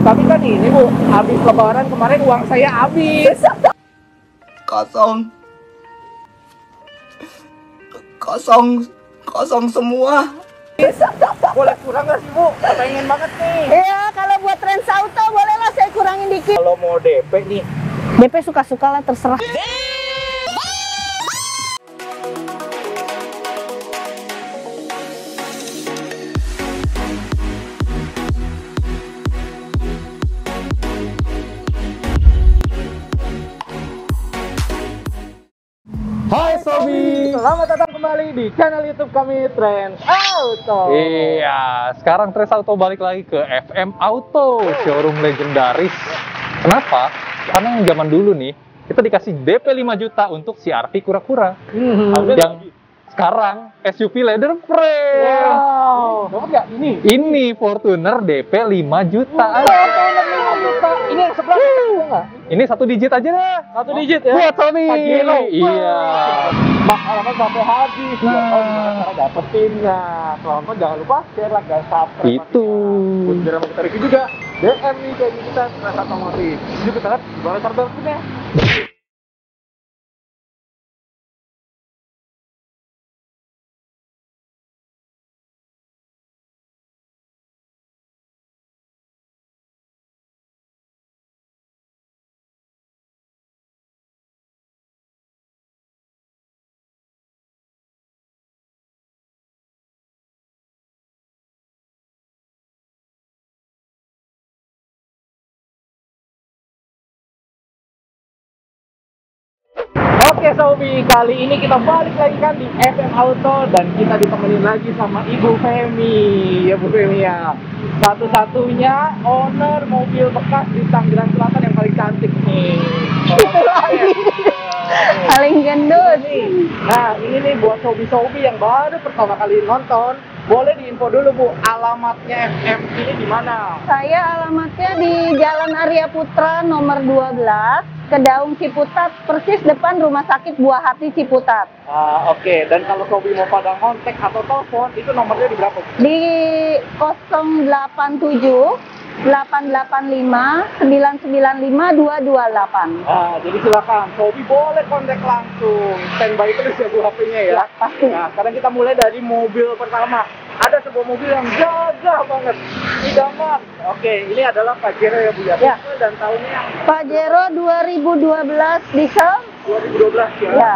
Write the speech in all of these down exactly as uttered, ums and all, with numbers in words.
Tapi kan ini Bu, habis lebaran kemarin uang saya habis. Kosong. Kosong. Kosong semua. Boleh kurang nggak sih Bu? Pengen banget nih. Iya, kalau buat Trans Auto bolehlah saya kurangin dikit. Kalau mau D P nih, D P suka-suka lah, terserah. hai Sobi, selamat datang kembali di channel YouTube kami Trans Auto. Iya, sekarang Trans Auto balik lagi ke F M Auto, showroom legendaris. Kenapa? Karena yang zaman dulu nih, kita dikasih D P lima juta untuk C R V kura-kura. Hmm, Yang sekarang S U V leather frame. wow, dapat nggak ini? Ini Fortuner D P lima juta. Fortuner lima juta. Ini yang sebelah bisa nggak? Ini satu digit aja deh. Satu digit ya? Buat Sony. Pajero. Iya. Bak alamat sampai habis. Nah. Ya, oh, gimana cara dapetinnya? Selamat, jangan lupa share, like, dan subscribe. Itu. Biar mau kita review juga. D M nih kayak kita Trans Otomotif. Yuk kita lihat gimana cara dapetinnya. Oke Sobi, kali ini kita balik lagi kan di F M Auto dan kita ditemenin lagi sama Ibu Femi. Ya Bu Femi ya, satu-satunya owner mobil bekas di Tangerang Selatan yang paling cantik nih. Itu lagi. Paling gendut. Nah ini nih buat Sobi-Sobi yang baru pertama kali nonton, boleh diinfo dulu Bu, alamatnya F M ini di mana? Saya alamatnya di Jalan Arya Putra nomor dua belas, Kedaung Ciputat, persis depan Rumah Sakit Buah Hati Ciputat. Ah, Oke, dan kalau Sobi mau pada kontak atau telepon, itu nomornya di berapa? Di nol delapan tujuh delapan delapan lima sembilan sembilan lima dua dua delapan. Nah, jadi silakan, Sobi boleh kontak langsung. Standby terus ya Bu H P-nya ya. Ya, pasti. Nah, sekarang kita mulai dari mobil pertama. Ada sebuah mobil yang gagah banget, idaman. Oke, ini adalah Pajero ya Bu ya. Ya. Tipe dan tahunnya Pajero dua ribu dua belas diesel. dua ribu dua belas ya. Ya,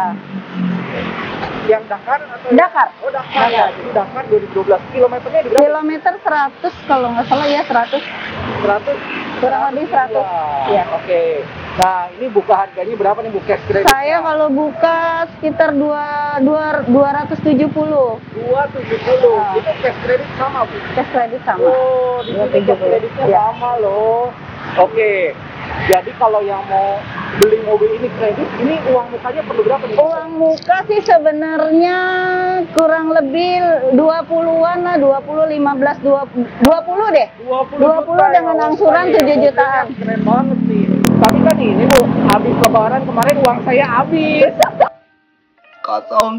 Yang Dakar atau Dakar. Oh, Dakar, ya. Dakar. Jadi Dakar dua ribu dua belas. Kilometernya di berapa? kilometer seratus kalau nggak salah ya, seratus. seratus. Kurang lebih seratus. Ya. Ya. Oke. Nah, ini buka harganya berapa nih Bu cash kreditnya? Saya kalau buka sekitar dua dua ratus tujuh puluh. dua ratus tujuh puluh. Ah. Itu cash kredit sama Bu? Cash kredit sama. Oh, di sini dua ratus tujuh cash puluh. kreditnya Ya. sama loh. Oke. Jadi kalau yang mau beli mobil ini kredit, ini uang mukanya perlu berapa nih? Uang muka sih sebenarnya kurang lebih dua puluhan lah, dua puluh, lima belas, dua puluh deh. dua puluh, dua puluh juta dengan ya. angsuran Oke, tujuh mobilnya jutaan. Keren banget nih. Tapi kan ini Bu, habis lebaran kemarin uang saya habis. Kosong.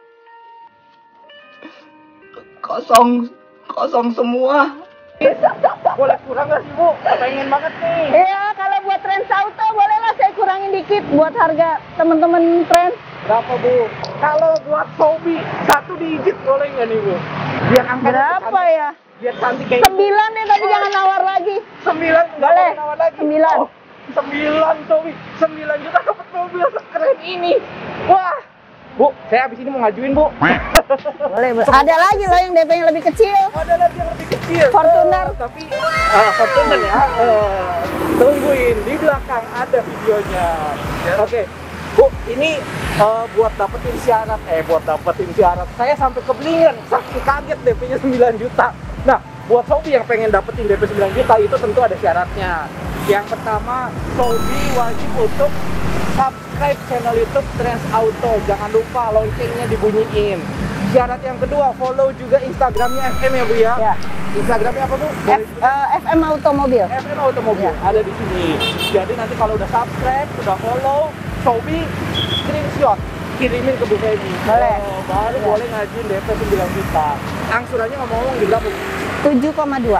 Kosong. Kosong semua. Boleh kurang nggak sih Bu? Pengen banget nih. Iya, kalau buat Trans Auto bolehlah saya kurangin dikit buat harga teman-teman Trans. Berapa Bu? Kalau buat Sobi, satu digit boleh nggak nih Bu? Biar angkanya Berapa cantik. ya? Biar cantik kayak Sembilan deh, tapi jangan nawar lagi. Sembilan nggak Boleh. boleh nawar lagi. Sembilan. Oh, sembilan Sobi, sembilan juta dapat mobil sekeren ini. Wah, Bu, saya habis ini mau ngajuin Bu. Boleh, boleh. Ada lagi loh yang D P-nya lebih kecil. Ada lagi yang lebih kecil. Fortuner. Eh, tapi ah, Fortuner ya. Eh, tungguin di belakang ada videonya. Oke. Bu, ini eh, buat dapetin syarat, eh buat dapetin syarat. Saya sampai keblinger, saking kaget D P-nya sembilan juta. Nah, buat Sobi yang pengen dapetin D P sembilan juta itu tentu ada syaratnya. Yang pertama, Sobi wajib untuk subscribe channel YouTube Trans Auto. Jangan lupa loncengnya dibunyiin. Syarat yang kedua, follow juga Instagramnya F M ya Bu ya. Ya. Instagramnya apa Bu? F, eh, F M Automobil. F M Automobil Ya. ada di sini. Jadi nanti kalau udah subscribe, udah follow, Sobi screenshot kirimin ke Bu Femi. Boleh. Oh, baru Ya. boleh ngajuin D P sembilan juta. Angsurannya ngomong-ngomong di berapa? tujuh koma dua.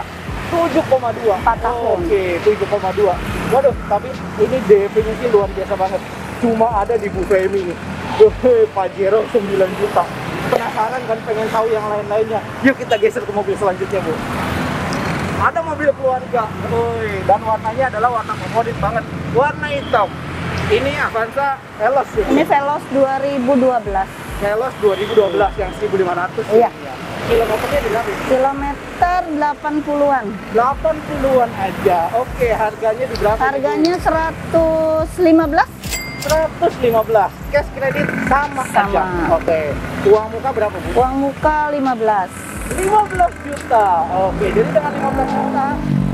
tujuh koma dua. empat tahun. Oke, tujuh koma dua. Waduh, tapi ini D P-nya sih luar biasa banget. Cuma ada di Bu Femi nih. Wih, Pajero sembilan juta. Penasaran kan, pengen tahu yang lain-lainnya. Yuk kita geser ke mobil selanjutnya, Bu. Ada mobil keluarga. Wih, dan warnanya adalah warna favorit banget. Warna hitam. Ini Avanza Veloz ya. Ini Veloz dua ribu dua belas. Veloz dua ribu dua belas yang seribu lima ratus. Iya. Kilometernya di berapa? Kilometer delapan puluhan. delapan puluhan aja. Oke, harganya di berapa? Harganya seratus lima belas. seratus lima belas. Cash kredit sama, Sama. aja. Oke. Uang muka berapa, Bu? Uang muka lima belas. lima belas juta. Oke, jadi dengan lima belas juta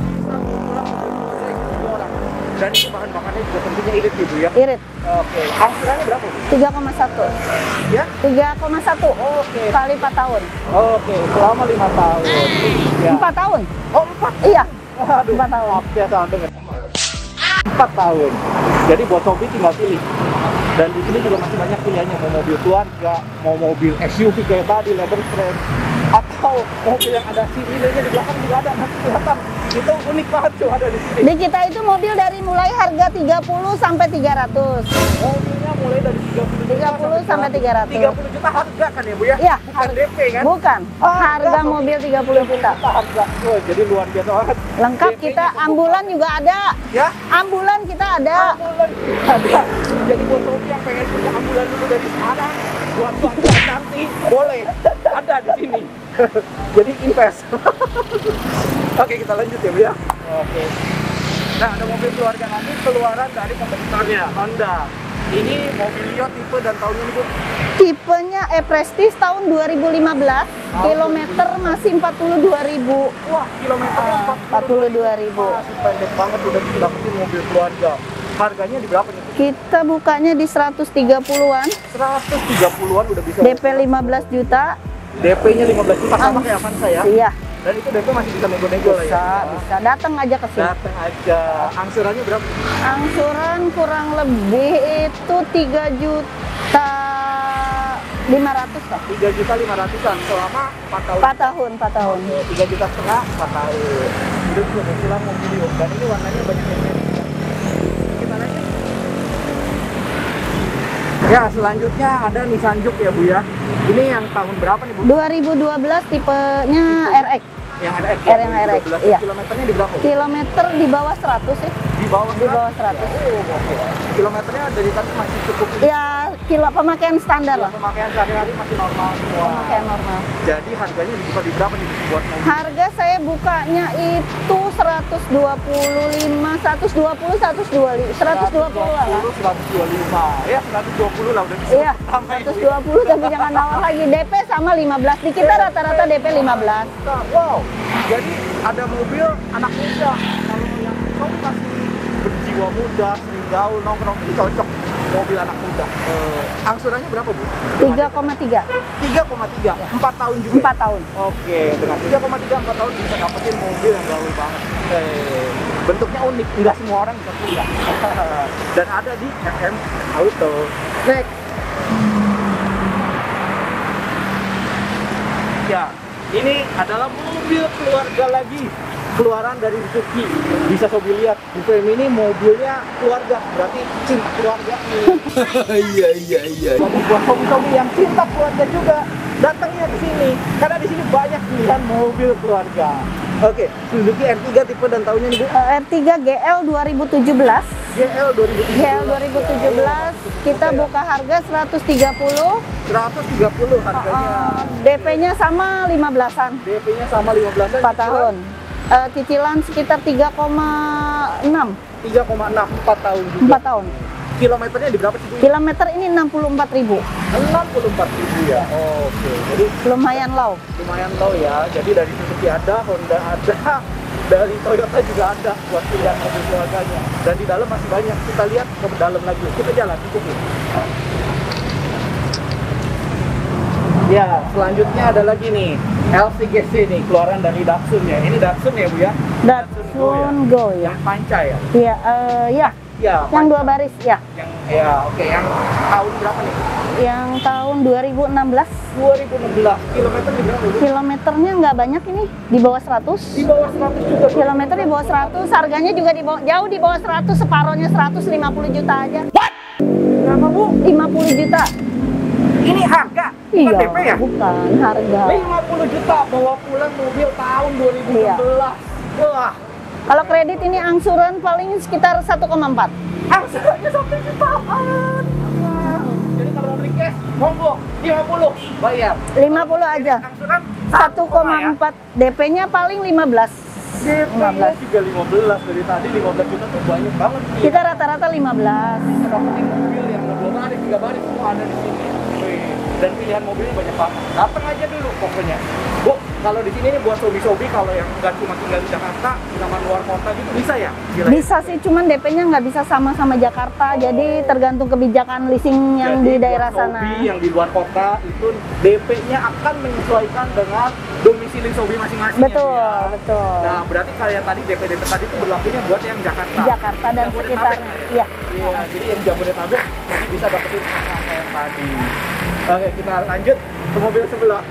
orang. Dan ini bahan bakarnya juga tentunya irit Ibu ya. Irit. Oke. Angsurannya berapa, Bu? tiga koma satu. Ya? tiga koma satu. Oke. Kali empat tahun. Oke, selama lima tahun. Ya. empat tahun. Oh, empat. Iya. Aduh, Empat tahun. maaf ya sama dengan empat tahun. Jadi buat Sobi tinggal pilih. Dan di sini juga masih banyak pilihannya, mau mobil keluarga, mau mobil S U V kayak tadi, leather frame, atau mobil yang ada sirine-nya di belakang juga ada, nanti kelihatan. Itu unik banget tuh ada di sini. Di kita itu mobil dari mulai harga tiga puluh sampai tiga ratus. Mobilnya mulai dari tiga puluh juta tiga puluh sampai tiga ratus. tiga puluh juta harga kan ya, Bu ya? Iya, Bukan har- D P kan? Bukan. Harga mobil tiga puluh juta. Harga. Oh, jadi luar biasa banget. Lengkap D P-nya kita, cukup. ambulan juga ada. Ya? Ambulan kita ada. Ambulan ada. Jadi buat Sobi yang pengen punya ambulan dulu dari sekarang, buat buat nanti boleh ada di sini. Jadi invest. Oke, kita lanjut ya, Bu ya. Oke. Nah, ada mobil keluarga nanti keluaran dari kompetitornya Honda. Ini Mobilio tipe dan tahunnya ini, Bu. Tipenya E-Prestige tahun dua ribu lima belas. Kilometer masih empat puluh dua ribu. Wah, kilometernya Ah, empat puluh dua ribu. Masih pendek banget udah bisa dapetin mobil keluarga. Harganya di berapa nih? Kita bukanya di seratus tiga puluhan. seratus tiga puluhan udah bisa. D P lima belas juta. D P-nya lima belas juta sama kayak Avanza ya. Iya. Dan itu D P masih bisa nego-nego lah ya. Bisa, bisa. Datang aja ke sini. Datang aja. Angsurannya berapa? Angsuran kurang lebih itu tiga juta lima ratus lah. tiga juta lima ratusan selama empat tahun. empat tahun, empat tahun. tiga juta setengah empat tahun. Itu juga kebetulan Mobilio. Dan ini warnanya banyak yang mirip. Kita lanjut. Ya, selanjutnya ada Nissan Juke ya, Bu ya. Ini yang tahun berapa nih, Bu? dua ribu dua belas tipenya R X. Yang ada X. R yang R X, iya. Kilometernya di berapa, Bu? Kilometer di bawah seratus ya. Di bawah Di bawah seratus. Oh, oke. Kilometernya dari tadi masih cukup. Ya, kilo pemakaian standar lah. Pemakaian sehari-hari masih normal semua. Pemakaian normal. Jadi harganya dibuka di berapa nih buat mobil? Harga saya bukanya itu seratus dua puluh lima, seratus dua puluh, seratus dua puluh, seratus dua puluh lah. seratus dua puluh lima. Ya, seratus dua puluh lah udah bisa. Iya, seratus dua puluh tapi jangan nawar lagi. D P sama lima belas. Di kita rata-rata D P lima belas. Wow. Jadi ada mobil anak muda. Kalau yang kamu masih berjiwa muda, sering gaul, nongkrong, ini cocok mobil anak muda. Eh, angsurannya berapa, Bu? tiga koma tiga. tiga koma tiga. empat tahun juga. empat tahun. Oke, dengan tiga koma tiga empat tahun bisa dapetin mobil yang gaul banget. Eh, bentuknya unik, nggak semua orang bisa punya. Dan ada di F M Auto. Next. Ya, ini adalah mobil keluarga lagi. Keluaran dari Suzuki. Bisa Sobi lihat, di frame ini mobilnya keluarga, berarti cinta keluarga nih. Iya iya iya. Jadi buat Sobi-Sobi yang cinta keluarga juga, datangnya ke sini. Karena di sini banyak pilihan mobil keluarga. Oke, Suzuki R tiga tipe dan tahunnya nih, Bu. Eh, R tiga G L dua ribu tujuh belas. G L dua ribu tujuh belas. G L dua ribu tujuh belas kita buka harga seratus tiga puluh. seratus tiga puluh harganya. Uh, D P-nya sama lima belasan. D P-nya sama lima belasan. empat tahun. Uh, cicilan sekitar tiga koma enam. tiga koma enam, empat tahun juga. empat tahun. Kilometernya di berapa sih, Bu? Kilometer ini enam puluh empat ribu. enam puluh empat ribu ya. Oke, jadi Lumayan low. lumayan low ya. Jadi dari Suzuki ada, Honda ada, dari Toyota juga ada buat pilihan mobil keluarganya. Dan di dalam masih banyak. Kita lihat ke dalam lagi. Kita jalan, cukup. Ya, selanjutnya ada lagi nih L C G C nih, keluaran dari Datsun ya. Ini Datsun ya, Bu ya? Datsun Go ya. Yang panca ya? Iya, eh, ya. Ya, Yang panca. dua baris ya. Yang ya, oke, yang tahun berapa nih? yang tahun dua ribu enam belas. dua ribu enam belas. Kilometer di berapa, Bu? Kilometernya nggak banyak ini, di bawah seratus. Di bawah seratus juga. Bu? Kilometer di bawah seratus, harganya juga di bawah, jauh di bawah seratus, separohnya seratus lima puluh juta aja. Berapa, Bu? lima puluh juta. Ini harga, bukan Iya, D P ya? bukan harga. lima puluh juta bawa pulang mobil tahun dua ribu enam belas. Iya. Wah, Kalau kredit ini angsuran paling sekitar satu koma empat. angsurannya sampai jutaan. Wah. Jadi kalau mau beli cash, monggo lima puluh bayar. lima puluh aja. Angsuran satu koma empat. D P-nya paling lima belas. D P-nya juga lima belas. Dari tadi lima belas juta tuh banyak banget. Nih. Kita rata-rata lima belas. Bisa dapetin mobil yang dua baris, tiga baris semua ada di sini. Wih, dan pilihan mobilnya banyak banget. Datang aja dulu pokoknya. Bu, kalau di sini nih buat sobi-sobi kalau yang nggak cuma tinggal di Jakarta, sama luar kota gitu bisa ya? Gila, Bisa sih, cuman D P-nya nggak bisa sama sama Jakarta. Jadi tergantung kebijakan leasing yang Jadi di buat daerah sobi sana. yang di luar kota itu D P-nya akan menyesuaikan dengan domisili sobi masing-masing. Betul, ya, Bu, ya. betul. Nah, berarti kayak tadi D P-D P tadi itu berlakunya buat yang Jakarta. Jakarta dan Jabodetabek sekitarnya. ya? Iya. Iya, jadi yang Jabodetabek masih bisa dapetin apa yang tadi. Oke, kita lanjut ke mobil sebelah.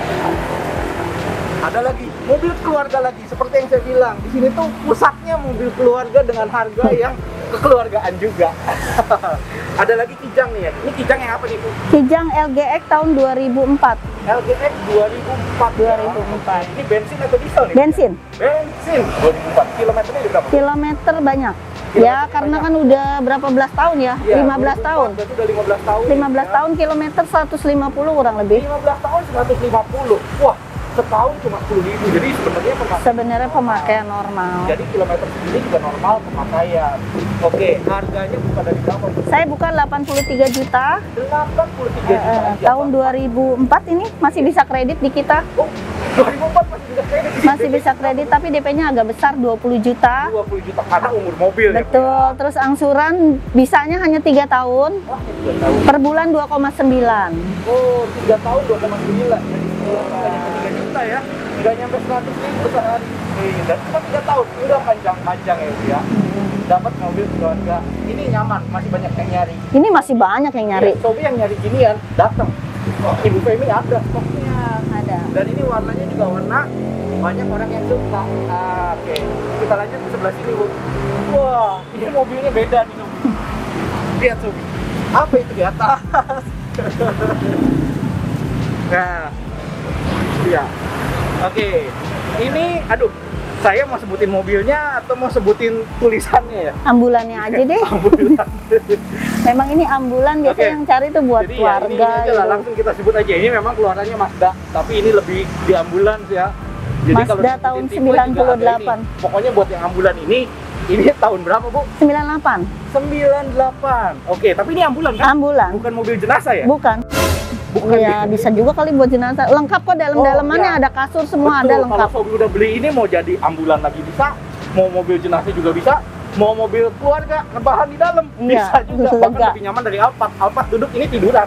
Ada lagi mobil keluarga lagi, seperti yang saya bilang. Di sini tuh pusatnya mobil keluarga dengan harga yang kekeluargaan juga. Ada lagi Kijang nih ya. Ini Kijang yang apa nih, Bu? Kijang L G X tahun dua ribu empat. L G X dua ribu empat. dua ribu empat. Ini bensin atau diesel nih? Bensin. Bensin. dua ribu empat. Kilometernya di berapa? Kilometer banyak. Kilometer Ya, karena banyak. kan udah berapa belas tahun ya? Iya, lima belas dua ribu empat, tahun. Berarti udah lima belas tahun. lima belas ya. tahun, kilometer seratus lima puluh kurang lebih. lima belas tahun seratus lima puluh. Wah, setahun cuma sepuluh ribu. Jadi sebenarnya pemakaian. Sebenarnya pemakaian normal. Jadi kilometer segini juga normal pemakaian. Oke, harganya bukan dari berapa? Bu? Saya buka delapan puluh tiga juta. delapan puluh tiga Eh, juta. eh, aja, tahun Pak. dua ribu empat ini masih bisa kredit di kita. Oh, dua ribu empat masih bisa kredit. Masih bisa kredit, tapi D P-nya agak besar, dua puluh juta. dua puluh juta karena umur mobil ya. Bu, Betul, ya. terus angsuran bisanya hanya tiga tahun, Wah, tiga tahun. per bulan dua koma sembilan. Oh, tiga tahun dua koma sembilan. Jadi sebulan nggak nyampe tiga juta ya. Nggak nyampe seratus ribu sehari. Eh, dan cuma tiga tahun. Udah panjang-panjang ya, Bu, ya. Dapat mobil keluarga. Ini nyaman, masih banyak yang nyari. Ini masih banyak yang nyari. Ya, Sobi yang nyari ginian datang. Ibu Femi ada stoknya. Ada. Dan ini warnanya juga warna banyak orang yang suka. Ah, oke, kita lanjut ke sebelah sini, Bu. Wah, ini mobilnya beda nih, Sobi. Lihat, Sobi. Apa itu di atas? Nah, iya. Oke, ini, aduh, saya mau sebutin mobilnya atau mau sebutin tulisannya ya? Ambulannya aja deh. Ambulan. Memang ini ambulan biasanya Oke. yang cari tuh buat Jadi ya, ini, keluarga. ini aja lah, gitu. langsung kita sebut aja. Ini memang keluarannya Mazda, tapi ini lebih di ambulans ya. Jadi Mazda kalau disebutin tahun tipe sembilan puluh juga ada delapan. ini. Pokoknya buat yang ambulan ini, ini tahun berapa, Bu? sembilan puluh delapan. sembilan puluh delapan. Oke, tapi ini ambulan kan? Ambulan. Bukan mobil jenazah ya? Bukan. Bukan Iya, ya? bisa juga kali buat jenazah. Lengkap kok dalam-dalamannya, Oh, iya. ada kasur semua, Betul, ada lengkap. Kalau Sobi udah beli ini mau jadi ambulan lagi bisa, mau mobil jenazah juga bisa, mau mobil keluarga rebahan di dalam Iya, bisa juga. Bahkan lega. lebih nyaman dari Alphard. Alphard duduk ini tiduran.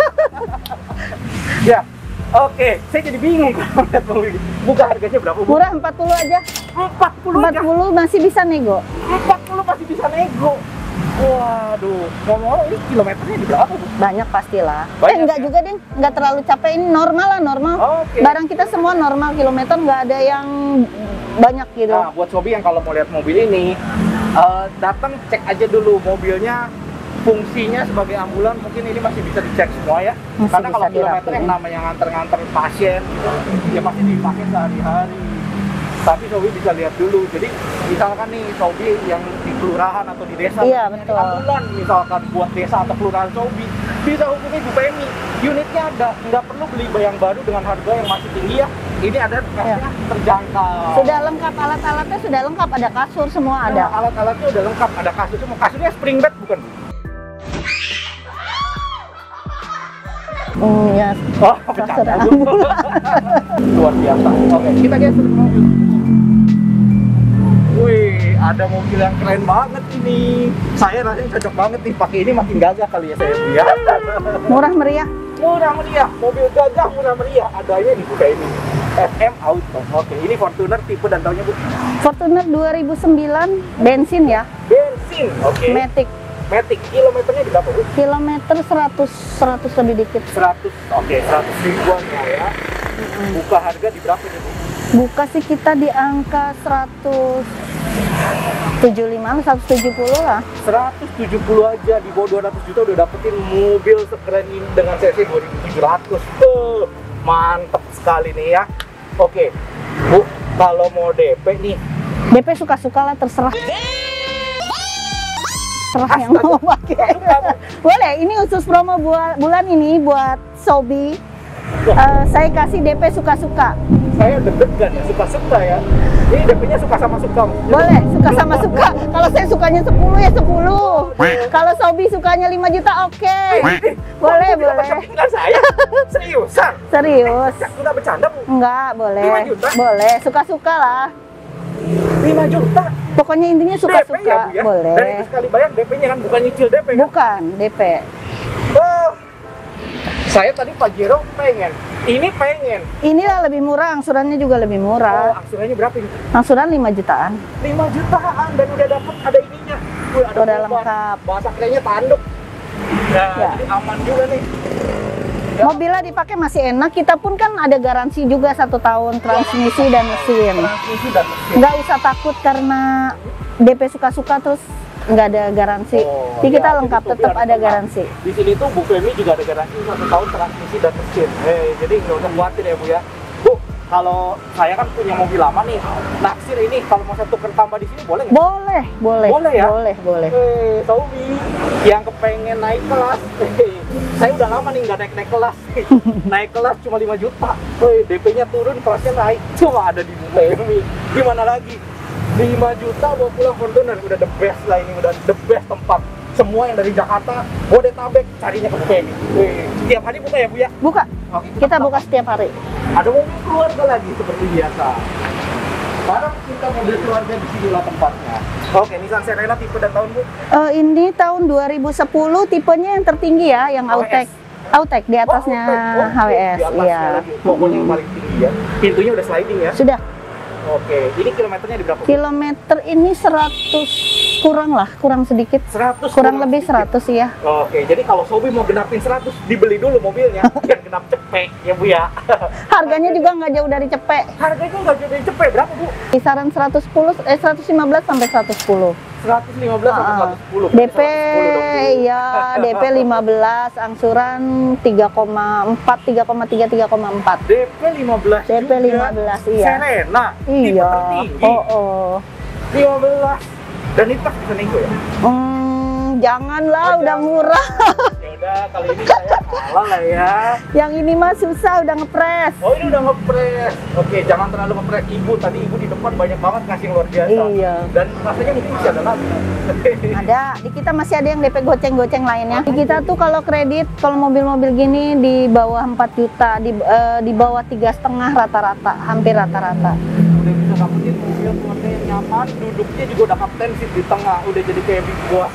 Ya, oke. Saya jadi bingung kalau lihat mobil ini. Buka harganya berapa, Bu? Murah empat puluh aja. empat puluh aja. empat puluh masih bisa nego. empat puluh masih bisa nego. Waduh, ngomong-ngomong ini kilometernya di berapa, Bu? Banyak pastilah. Banyak, eh enggak ya? juga, Ding. Enggak terlalu capek, ini normal lah, normal. Oke. Barang kita semua normal, kilometer nggak ada yang banyak gitu. Nah, buat Sobi yang kalau mau lihat mobil ini, eh, datang cek aja dulu mobilnya, fungsinya sebagai ambulan mungkin ini masih bisa dicek semua ya. Masih Karena kalau bisa kilometer dirapiin. yang namanya nganter-nganter pasien, ya pasti dipakai sehari-hari. Tapi Sobi bisa lihat dulu. Jadi misalkan nih Sobi yang di kelurahan atau di desa, Iya, punya betul. ambulan misalkan buat desa atau kelurahan Sobi, bisa hubungi Bu Femi. Unitnya ada, nggak perlu beli yang baru dengan harga yang masih tinggi ya. Ini ada harganya Iya. terjangkau. Sudah lengkap, alat-alatnya sudah lengkap, ada kasur semua ada. Nah, alat-alatnya udah lengkap, ada kasur semua. Kasurnya spring bed bukan, Bu? Hmm, ya. Oh, Kasur bercanda, Bu. ambulan. Luar biasa. Oke, kita geser ke mobil. Wih, ada mobil yang keren banget ini. Saya rasanya cocok banget nih pakai ini, makin gagah kali ya saya Bu ya. Murah meriah. Murah meriah, mobil gagah murah meriah. Adanya di buka ini. F M Auto. Oke, ini Fortuner tipe dan tahunnya, Bu? Fortuner dua ribu sembilan bensin ya, Bensin. Oke. Matic. Matic, kilometernya di berapa, Bu? Kilometer seratus, seratus lebih dikit. seratus, oke, seratus ribuan ya. Buka harga di berapa nih, Bu? Buka sih kita di angka seratus tujuh puluh lima, seratus tujuh puluh lah. seratus tujuh puluh aja, di bawah dua ratus juta udah dapetin mobil sekeren ini dengan C C dua ribu tujuh ratus. Tuh, mantep sekali nih ya. Oke, Bu, kalau mau D P nih, D P suka-suka lah, terserah. Terserah yang mau pakai. Boleh, ini khusus promo buat bulan ini buat Sobi. Uh, saya kasih D P suka-suka. Saya deg-degan ya, suka-suka ya. Ini D P-nya suka sama suka. Boleh, suka sama suka. Kalau saya sukanya sepuluh ya sepuluh. Kalau Sobi sukanya lima juta, oke. Boleh, boleh. Enggak saya. Seriusan? Serius. Udah bercanda, Bu? Enggak, boleh. lima juta? Boleh, suka-suka lah. lima juta? Pokoknya intinya D P suka-suka. ya, Bu ya? Boleh. Dan itu sekali bayar D P-nya kan, bukan nyicil D P kan? Bukan, D P. Oh, saya tadi Pajero pengen, ini pengen. Inilah lebih murah, angsurannya juga lebih Oh, murah. angsurannya berapa ini? Angsuran lima jutaan. lima jutaan dan udah dapat ada ininya. Wih, ada Udah perubahan. lengkap. Bahasa kerennya tanduk. Nah, Ya. jadi aman juga nih. Ya. Mobilnya dipakai masih enak, kita pun kan ada garansi juga satu tahun transmisi dan mesin. Transmisi dan mesin. Nggak usah takut karena D P suka-suka terus nggak ada garansi. Oh, Jadi kita ya, lengkap, jadi tetap Sobi ada lengkap. garansi. Di sini tuh Bu Femi juga ada garansi satu tahun transmisi dan mesin. Eh, jadi nggak usah khawatir ya, Bu ya. Bu, kalau saya kan punya mobil lama nih, naksir ini kalau mau saya tuker tambah di sini boleh nggak? Boleh, boleh, Boleh ya? boleh, boleh. Eh, Sobi yang kepengen naik kelas, eh, saya udah lama nih nggak naik-naik kelas. Naik kelas cuma lima juta. Eh, D P-nya turun, kelasnya naik. Cuma ada di Bu Femi. Gimana lagi? lima juta bawa pulang Fortuner, udah the best lah ini, udah the best tempat. Semua yang dari Jakarta, Bodetabek, carinya ke Bu Femi. Eh, setiap hari buka ya, Bu ya? Buka, Oke, kita buka setiap hari. Ada mobil keluarga lagi seperti biasa. Para pecinta mobil keluarga di sini lah tempatnya. Oke, Nissan Serena tipe dan tahun, Bu? Eh, ini tahun dua ribu sepuluh, tipenya yang tertinggi ya, yang H W S. Autek. Autek di atasnya Oh, oh, H W S, di atasnya iya. lagi. Pokoknya yang paling tinggi ya. Pintunya udah sliding ya. Sudah. Oke, ini kilometernya di berapa? Bu? Kilometer ini seratus kurang lah, kurang sedikit. seratus. Kurang lebih sedikit. seratus ya. Oke, jadi kalau Sobi mau genapin seratus, dibeli dulu mobilnya. Biar genap cepet ya, Bu ya. Harganya juga nggak jauh dari cepek. Harganya nggak jadi cepet, berapa, Bu? Kisaran seratus sepuluh, eh seratus lima belas sampai seratus sepuluh. seratus lima belas sampai Ah, seratus sepuluh. D P ya, D P lima belas, angsuran tiga koma empat, tiga koma tiga, tiga koma empat. D P lima belas. D P juga. lima belas, iya. Serena. Tipe Iya. tertinggi. Oh, oh. lima belas. Dan itu bisa nego ya? Hmm, janganlah, Oh, udah jangan. murah. Ya udah, kali ini saya kalah lah ya. Yang ini mah susah, udah ngepres. Oh, ini udah ngepres. Oke, jangan terlalu ngepres. Ibu tadi ibu di depan banyak banget ngasih yang luar biasa. Iya. Dan rasanya mungkin masih ada lagi. Ada, di kita masih ada yang D P goceng-goceng lainnya. Di kita tuh kalau kredit, kalau mobil-mobil gini di bawah empat juta, di eh, di bawah tiga setengah rata-rata, hampir rata-rata. Udah bisa dapetin mobil keluarga yang nyaman, duduknya juga udah kapten seat di tengah, udah jadi kayak big boss.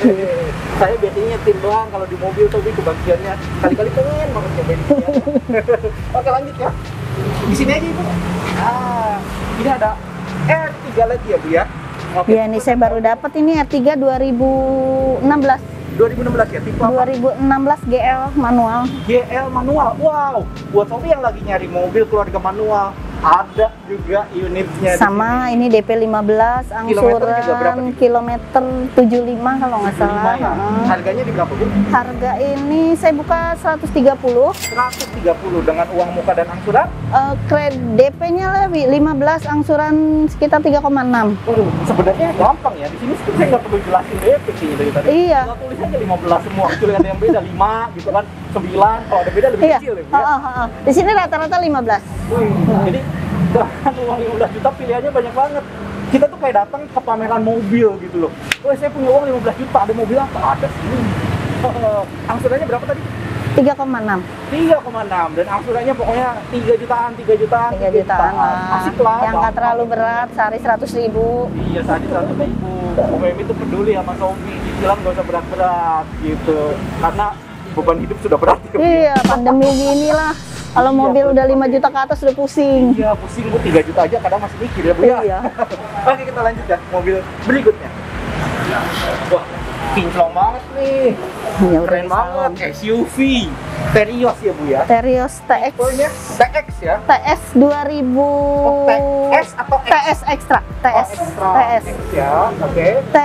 Saya biasanya nyetir doang kalau di mobil tuh kebagiannya kali-kali pengen banget nyobain dia. Oke, lanjut ya. Di sini aja, Ibu. Ah, ini ada R tiga lagi ya, Bu ya. Oke. Iya, ini saya baru dapat ini R tiga dua ribu enam belas. dua ribu enam belas ya, tipe apa? dua ribu enam belas G L manual. G L manual. Wow, buat Sobi yang lagi nyari mobil keluarga manual, ada juga unitnya. di Sama sini. ini D P lima belas, Kilometer juga berapa angsuran nih? kilometer tujuh puluh lima kalau nggak tujuh puluh lima salah. ya. Heeh. Harganya di berapa, Bu? Harga ini saya buka seratus tiga puluh. seratus tiga puluh dengan uang muka dan angsuran. Eh, kredit D P-nya lebih lima belas, angsuran sekitar tiga koma enam. Waduh, sebenarnya gampang ya. Di sini saya nggak perlu jelasin D P sih dari tadi. Iya. Tinggal tulis aja lima belas semua. Kecuali ada yang beda lima gitu kan, sembilan. Kalau ada beda lebih Iya. kecil ya, Bu, Oh, ya. oh, oh, oh. Di sini rata-rata lima belas. Wih, jadi dengan uang lima belas juta pilihannya banyak banget. Kita tuh kayak datang ke pameran mobil gitu loh. Wah, saya punya uang lima belas juta, ada mobil apa? Ada sini. Angsurannya berapa tadi? tiga koma enam. tiga koma enam dan angsurannya pokoknya tiga jutaan, tiga jutaan, tiga jutaan lah. Asik lah. Yang nggak terlalu berat, sehari seratus ribu. Iya, tadi seratus ribu. Bu Femi itu peduli sama Sobi, cicilan nggak usah berat-berat gitu. Karena beban hidup sudah berat. ya, Bu. Iya, pandemi gini lah. Kalau Iya, mobil udah betul. lima juta ke atas udah pusing. Iya, pusing Bu, tiga juta aja kadang masih mikir ya, Bu ya. Iya. Oke, kita lanjut ya mobil berikutnya. Wah, kinclong banget nih. Ya, udah Keren bisa. banget, S U V. Terios ya Bu ya? Terios T X. Tipenya T X ya? T S dua ribu. Oh, T S atau X? T S Extra. T S. Oh, extra. T S. X ya, oke. T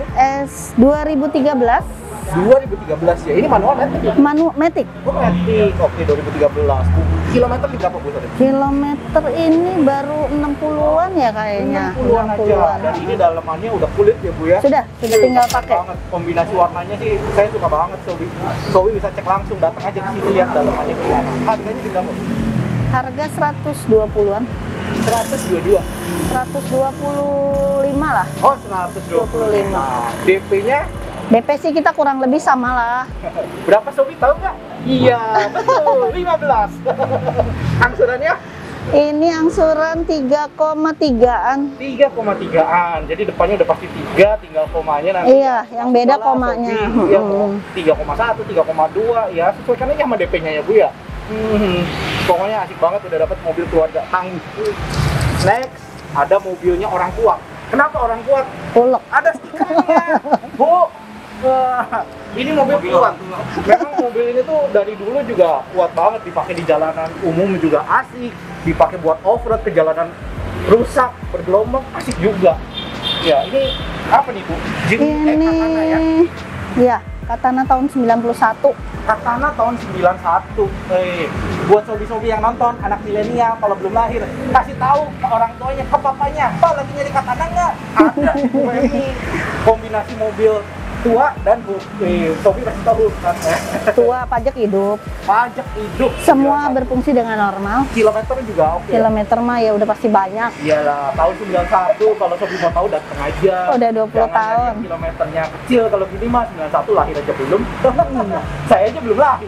S dua ribu tiga belas. dua ribu tiga belas ya. Ini manual matic ya? Manu Matic. Oh, matic. Oke, dua ribu tiga belas. Kilometer di berapa Bu tadi? Kilometer ini baru enam puluhan ya kayaknya. enam puluhan aja. Dan ini dalamannya udah kulit ya Bu ya? Sudah, sudah tinggal pakai. Banget. Kombinasi warnanya sih saya suka banget Sobi. Sobi bisa cek langsung, datang aja ke sini lihat dalamannya gimana. Harganya di berapa? Harga seratus dua puluhan. seratus dua puluh dua. seratus dua puluh lima lah. Oh, seratus dua puluh lima. D P-nya D P sih kita kurang lebih sama lah. berapa Sobi tahu nggak? Iya, betul, lima belas. Angsurannya Ini angsuran tiga koma tigaan. tiga koma tigaan. Jadi depannya udah pasti tiga, tinggal komanya nanti. Iya, yang beda komanya. Iya, Hmm. tiga koma satu, tiga koma dua ya. Sesuaikan aja sama D P-nya ya, Bu ya. Hmm. Pokoknya asik banget udah dapat mobil keluarga tangguh. Next, ada mobilnya orang kuat. Kenapa orang kuat? Ulek. Ada stikernya. Bu. Wah, ini mobil kuat. Memang mobil ini tuh dari dulu juga kuat banget, dipakai di jalanan umum juga asik, dipakai buat off-road ke jalanan rusak, bergelombang asik juga. Ya, ini apa nih Bu? Jeep eh, Ini Katana ya? ya, Katana tahun sembilan puluh satu. Katana tahun sembilan puluh satu. Eh, buat sobi-sobi yang nonton, anak milenial kalau belum lahir, kasih tahu ke orang tuanya, ke papanya, Pak lagi nyari Katana nggak? Ada. Ini kombinasi mobil tua dan bu, eh, Sobi kasih tahu kan, eh. Tua, pajak hidup. Pajak hidup. Semua Kilometer- berfungsi dengan normal. kilometer juga oke. Kilometer mah ya udah pasti banyak. Iyalah, tahun sembilan puluh satu kalau Sobi mau tahu datang aja. Udah dua puluh Jangan tahun. nanya kilometernya kecil, kalau gini mah sembilan puluh satu lahir aja belum. Saya aja belum lahir.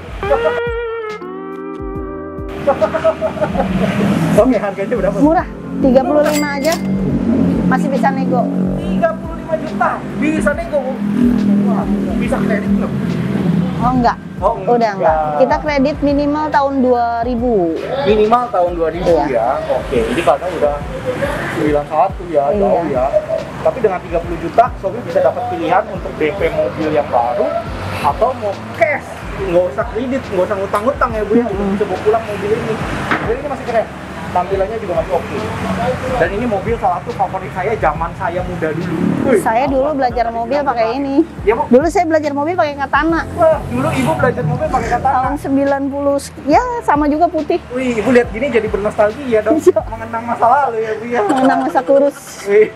Oke, harganya berapa? Murah, tiga puluh lima aja. Masih bisa nego. tiga puluh lima juta. Bisa nego, Bu. Wah, bisa kredit nggak? Bu? Oh enggak. Oh, Udah enggak. Kita kredit minimal tahun dua ribu. Minimal tahun dua ribu Iya. ya. Oke, ini karena udah sembilan puluh satu ya, Iya. jauh ya. Tapi dengan tiga puluh juta, Sobi bisa dapat pilihan untuk D P mobil yang baru atau mau cash. Nggak usah kredit, nggak usah ngutang-ngutang ya Bu ya, untuk bisa bawa pulang mobil ini. Mobil ini masih keren. Tampilannya juga masih oke. Dan ini mobil salah satu favorit saya zaman saya muda dulu. Wih, Saya dulu belajar mobil pakai ini. Ya Bu, Dulu saya belajar mobil pakai Katana. wah, dulu Ibu belajar mobil pakai Katana. Tahun sembilan puluh. Ya, sama juga putih. Wih, Ibu lihat gini jadi bernostalgia dong. Iya. Mengenang masa lalu ya Bu ya. Mengenang masa kurus. Wih.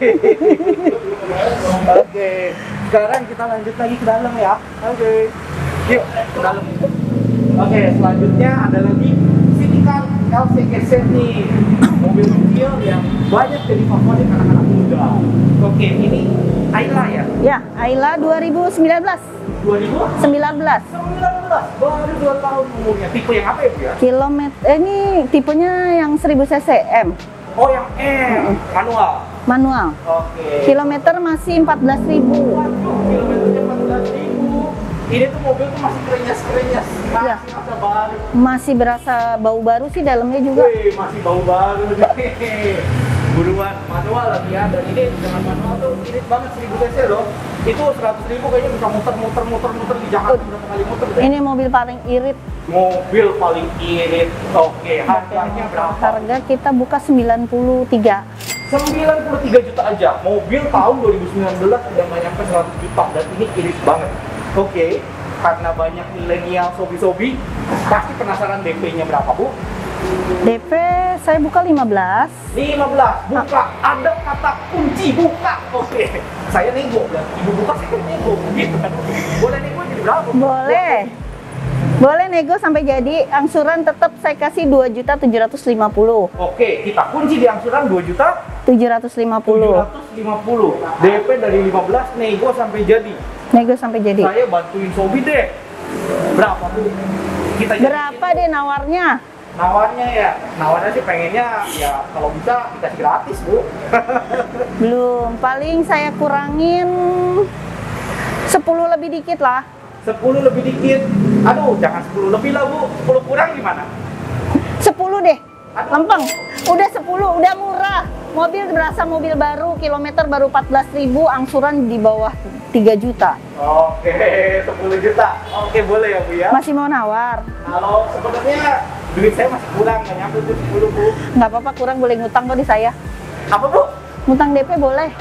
Oke, sekarang kita lanjut lagi ke dalam ya. Oke, yuk ke dalam. Oke, selanjutnya ada lagi Civic L C G C nih, mobil kecil yang banyak jadi favorit anak-anak muda. Oke, ini Ayla ya, Ya, Ayla dua ribu sembilan belas. dua ribu sembilan belas. sembilan belas, baru dua tahun umurnya. Tipe yang apa ya Bu ya? Kilometer eh, ini tipenya yang seribu cc M Oh, yang M, manual. manual. Oke. Kilometer masih empat belas ribu. Waduh, kilometernya empat belas ribu. Ini tuh mobil tuh masih kerenyas-kerenyas, masih Iya. masa baru. Masih berasa bau baru sih dalamnya juga. Wih, masih bau baru nih. Buruan manual lagi ya, dan ini dengan manual tuh irit banget seribu cc loh. Itu seratus ribu kayaknya bisa muter-muter muter-muter di Jakarta berapa kali muter deh. Ini mobil paling irit. Mobil paling irit. Oke, harganya berapa? Harga kita buka sembilan puluh tiga. sembilan puluh tiga juta aja. Mobil tahun dua ribu sembilan belas udah nggak nyampe seratus juta dan ini irit banget. Oke, karena banyak milenial sobi-sobi, pasti penasaran D P-nya berapa, Bu? D P saya buka lima belas. lima belas, buka. Ada kata kunci, buka. Oke, saya nego. Ibu buka, saya nego. Gitu kan. Boleh nego jadi berapa? Boleh. Boleh nego sampai jadi. Angsuran tetap saya kasih dua juta tujuh ratus lima puluh. Oke, kita kunci di angsuran dua juta tujuh ratus lima tujuh puluh. ratus lima puluh. D P dari lima belas, nego sampai jadi. Nego sampai jadi. Saya bantuin Sobi deh. Berapa tuh? Kita Berapa deh nawarnya? nawarnya ya? Nawarnya sih pengennya ya kalau bisa dikasih gratis, Bu. Belum. Paling saya kurangin sepuluh lebih dikit lah. sepuluh lebih dikit. Aduh, jangan sepuluh lebih lah, Bu. sepuluh kurang gimana? sepuluh deh. Aduh. Lempeng. Udah sepuluh, udah murah. mobil berasa mobil baru, kilometer baru empat belas ribu, angsuran di bawah tiga juta. Oke, sepuluh juta. Oke, boleh ya Bu ya? Masih mau nawar? Kalau sebenarnya duit saya masih kurang, nggak nyampe tuh sepuluh Bu. Nggak apa-apa, kurang boleh ngutang kok di saya. Apa Bu? Ngutang D P boleh.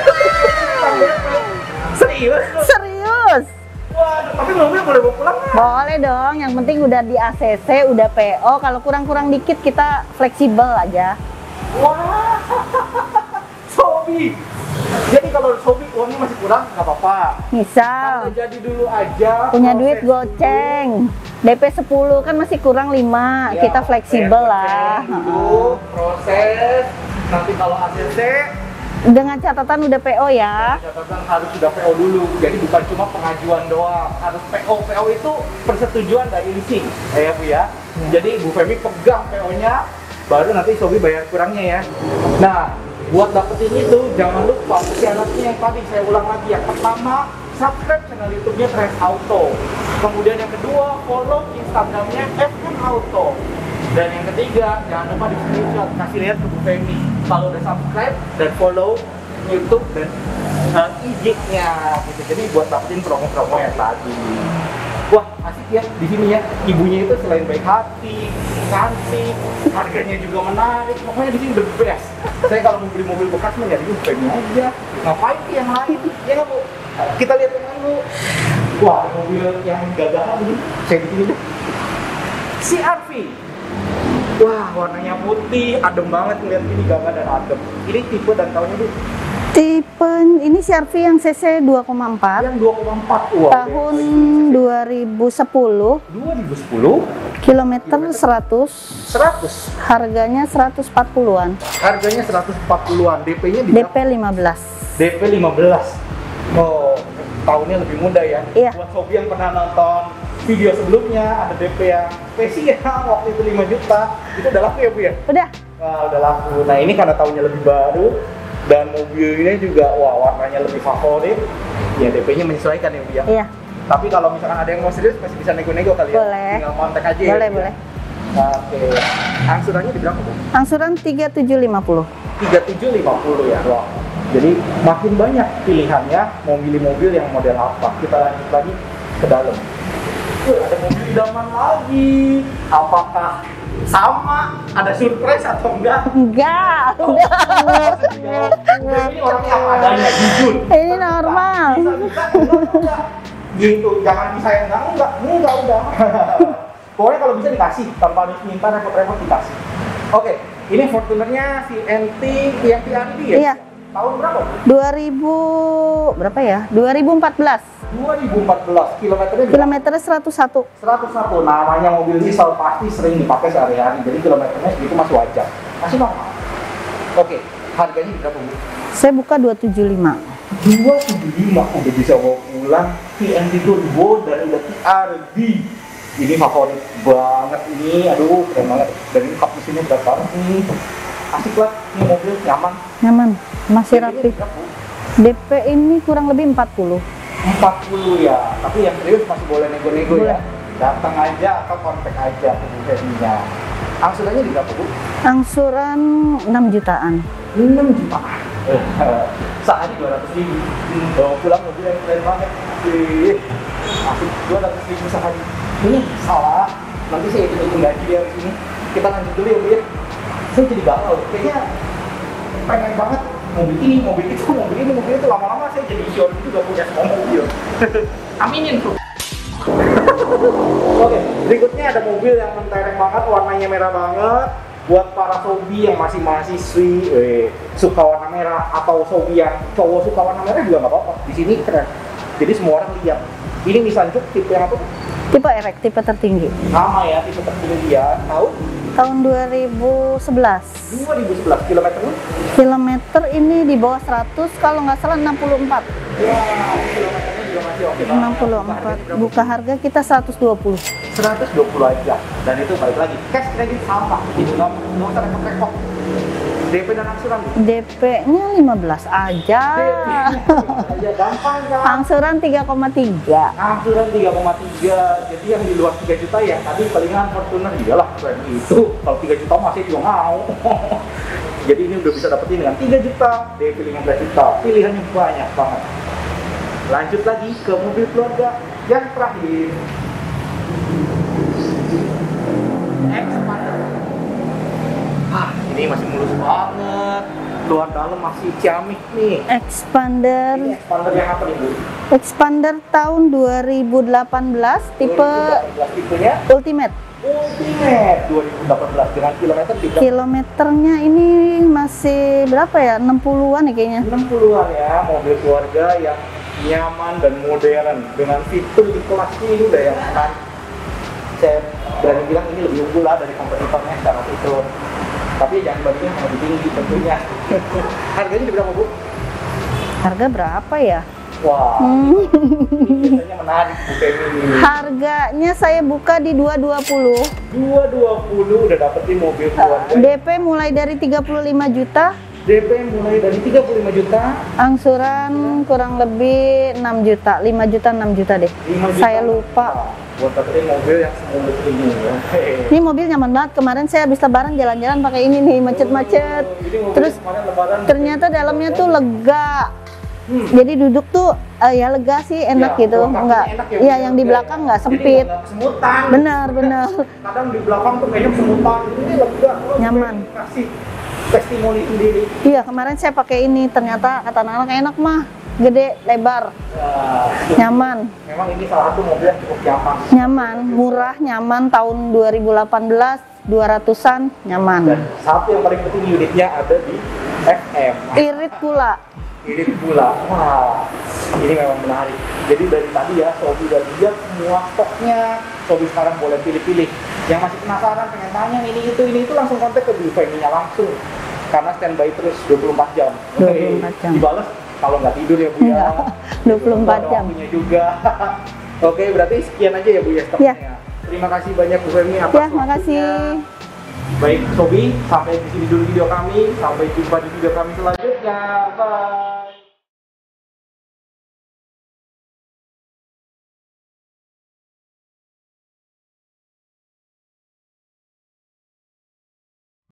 Serius? Serius? Wah, tapi mobil boleh bawa pulang nggak? Boleh dong, yang penting udah di A C C, udah P O. Kalau kurang-kurang dikit kita fleksibel aja. Wah, Sobi. Jadi kalau Sobi uangnya masih kurang, nggak apa-apa. Misal Kalau jadi dulu aja. punya proses duit dulu. goceng, D P sepuluh kan masih kurang lima, Ya, kita fleksibel oke, lah. goceng dulu, proses. Nanti kalau A C C, Dengan catatan udah P O ya. catatan harus sudah P O dulu. Jadi bukan cuma pengajuan doang, harus P O. P O itu persetujuan dari leasing, ya Bu ya. Jadi Bu Femi pegang P O-nya, baru nanti Sobi bayar kurangnya ya. Nah, buat dapetin itu jangan lupa syaratnya yang tadi saya ulang lagi. Yang pertama, subscribe channel YouTube-nya Trace Auto. Kemudian yang kedua, follow Instagram-nya F M Auto. Dan yang ketiga, jangan lupa di screenshot, kasih lihat ke Bu Femi kalau udah subscribe dan follow YouTube dan uh, I G-nya gitu. Jadi buat dapetin promo-promo yang tadi. Wah, asik ya di sini ya. Ibunya itu selain baik hati, cantik, harganya juga menarik. Pokoknya di sini the best. Saya kalau mau beli mobil bekas mah nyari Bu Femi aja. Ngapain sih yang lain? Ya nggak Bu? Kita lihat yang lain dulu. Wah, mobil yang gagahan ini. Saya bikin deh. C R V. Wah, warnanya putih, adem banget ngeliat ini, gagah dan adem. Ini tipe dan tahunnya Bu? Tipe ini C R V yang C C dua koma empat Yang dua koma empat. Wah, tahun dua ribu sepuluh, dua ribu sepuluh, kilometer seratus, seratus. harganya seratus empat puluhan, Harganya seratus empat puluhan, D P-nya di D P lima belas. D P lima belas. Oh, tahunnya lebih muda ya. Iya. Buat Sobi yang pernah nonton video sebelumnya, ada D P yang spesial waktu itu lima juta. Itu udah laku ya Bu ya? Udah, Wah, udah laku. Nah, ini karena tahunnya lebih baru dan mobilnya juga wah warnanya lebih favorit. Ya D P-nya menyesuaikan ya Bu ya. iya, Tapi kalau misalkan ada yang mau serius masih bisa nego-nego kali ya. Boleh. Tinggal kontak aja boleh ya. boleh. Oke. Angsurannya di berapa Bu? Angsuran tiga tujuh lima nol. tiga tujuh lima puluh ya. Wah. Jadi makin banyak pilihannya mau milih mobil yang model apa. Kita lanjut lagi ke dalam. Tuh, ada mobil idaman lagi. Apakah sama? Ada surprise atau enggak? Enggak, Oh, udah. ini orangnya apa adanya, jujur. Ini normal. Bisa, bisa, enggak, enggak. Gitu, jangan bisa yang enggak, enggak, enggak, udah. Pokoknya kalau bisa dikasih, tanpa harus minta repot-repot dikasih. Oke, ini Fortunernya si N T yang T R D ya? Iya. Tahun berapa? dua ribu berapa ya? dua ribu empat belas. dua ribu empat belas, kilometernya berapa? Kilometernya seratus satu. seratus satu, namanya mobil diesel pasti sering dipakai sehari-hari, jadi kilometernya segitu masih wajar. Masih normal. Oke, harganya berapa Bu? Saya buka dua tujuh lima. dua tujuh lima udah bisa bawa pulang. T N T Turbo dan udah T R D. Ini favorit banget ini, aduh keren banget. Dan ini kap mesinnya berat banget nih. Asik lah, ini mobil nyaman. Nyaman, masih D P-nya rapi. berapa, Bu? D P ini kurang lebih empat puluh. empat puluh ya, tapi yang serius masih boleh nego-nego Boleh. ya. Datang aja atau kontak aja ke Bu Femi-nya. Angsurannya di berapa Bu? Angsuran enam jutaan. enam juta. Sehari dua ratus ribu. Bawa pulang mobil yang keren banget. Ih, asik dua ratus ribu sehari. Ini salah. Nanti saya hitung gaji di sini. Kita lanjut dulu ya Bu ya. Saya jadi galau. Kayaknya pengen banget mobil ini, mobil itu, mobil ini, mobil itu. Lama-lama saya jadi showroom juga punya semua mobil. Aminin tuh. Oke, berikutnya ada mobil yang mentereng banget, warnanya merah banget. Buat para Sobi yang masih mahasiswi, eh, suka warna merah, atau Sobi yang cowok suka warna merah juga nggak apa-apa. Di sini keren. Jadi semua orang lihat. Ini Nissan Juke tipe yang apa? Tipe R X, tipe tertinggi. Sama ya, tipe tertinggi dia. Tahu? Tahun dua ribu sebelas. dua ribu sebelas kilometernya? Kilometer ini di bawah seratus, kalau nggak salah enam puluh empat. Ya, kilometernya juga masih oke banget. enam puluh empat. Buka harga kita seratus dua puluh. seratus dua puluh aja. Dan itu balik lagi. Cash kredit sama. Gitu, nggak nggak usah repot-repot. D P dan angsuran. D P-nya lima belas aja. Ya gampang kan. Angsuran tiga koma tiga. Angsuran tiga koma tiga. Jadi yang di luar tiga juta ya tadi palingan Fortuner iyalah keren itu. Kalau tiga juta masih juga mau. Jadi ini udah bisa dapetin dengan tiga juta, D P lima belas juta. Pilihannya banyak banget. Lanjut lagi ke mobil keluarga yang terakhir. Expander. Ah, ini masih mulus banget. Luar dalam masih ciamik nih. Expander. Ini expander yang apa nih, Bu? Expander tahun dua ribu delapan belas tipe dua ribu delapan belas tipenya Ultimate. Ultimate dua ribu delapan belas dengan kilometer di Kilometernya ini masih berapa ya? enam puluhan ya kayaknya. enam puluhan ya, mobil keluarga yang nyaman dan modern dengan fitur di kelas ini udah yang menarik. Saya berani bilang ini lebih unggul lah dari kompetitornya secara fitur. Tapi jangan bandingin sama lebih tinggi tentunya. Harganya di berapa, Bu? Harga berapa ya? Wah, Hmm. ini biasanya menarik Bu Femi. Harganya saya buka di dua ratus dua puluh. dua ratus dua puluh udah dapetin mobil keluarga. D P mulai dari tiga puluh lima juta. D P mulai dari tiga puluh lima juta. Angsuran kurang lebih enam juta, lima juta, enam juta deh. lima juta. Saya lupa. Buat dapetin mobil yang semulus ini. Hehehe. Ini mobil nyaman banget. Kemarin saya habis lebaran jalan-jalan pakai ini nih, macet-macet. Oh, jadi mobil Terus kemarin lebaran ternyata dalamnya tuh lega. Hmm. Jadi duduk tuh eh, ya lega sih, enak Ya, gitu. ruang Enggak. parkirnya enak ya, Iya, Bu, yang di ya. belakang nggak Jadi sempit. nggak kesemutan. Benar, benar. Kadang di belakang tuh kayaknya kesemutan. Ini lega. Oh, Nyaman. Kasih testimoni sendiri. Iya, kemarin saya pakai ini. Ternyata kata anak enak mah, gede, lebar, Ya, nyaman. memang ini salah satu mobil yang cukup nyaman. Nyaman, murah, nyaman. Tahun dua ribu delapan belas, dua ratusan, Dan nyaman. satu yang paling penting unitnya ada di F M. Irit pula. Ini pula, wah, ini memang menarik. Jadi dari tadi ya, Sobi udah lihat semua stoknya. Sobi sekarang boleh pilih-pilih. Yang masih penasaran, pengen tanya ini itu ini itu langsung kontak ke Bu Femi-nya langsung. Karena standby terus dua puluh empat jam. dua puluh empat jam. Dibalas kalau nggak tidur ya Bu ya. Enggak, dua puluh empat Ada jam. waktunya juga. Oke, berarti sekian aja ya Bu ya stoknya. Ya. Terima kasih banyak Bu Femi atas Ya, waktunya. makasih. Baik Sobi, sampai di sini dulu video kami. Sampai jumpa di video kami selanjutnya. Bye.